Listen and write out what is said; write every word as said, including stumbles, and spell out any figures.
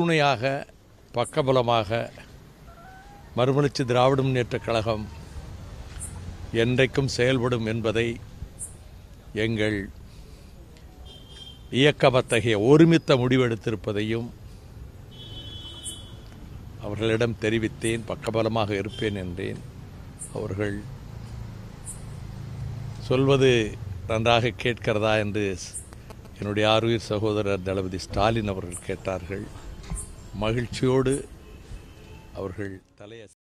துணையாக பக்கபலமாக மறுமலர்ச்சி திராவிட முன்னேற்றக் கழகம் என்றைக்கும் செயல்படும் என்பதை எங்கள் இயக்கம் அத்தகைய ஒருமித்த முடிவெடுத்திருப்பதையும் அவர்களிடம் தெரிவித்தேன். பக்கபலமாக இருப்பேன் என்றேன். அவர்கள் சொல்வது நன்றாக கேட்கிறதா என்று என்னுடைய ஆருயிர் சகோதரர் தளபதி ஸ்டாலின் அவர்கள் கேட்டார்கள். மகிழ்ச்சியோடு அவர்கள் தலைய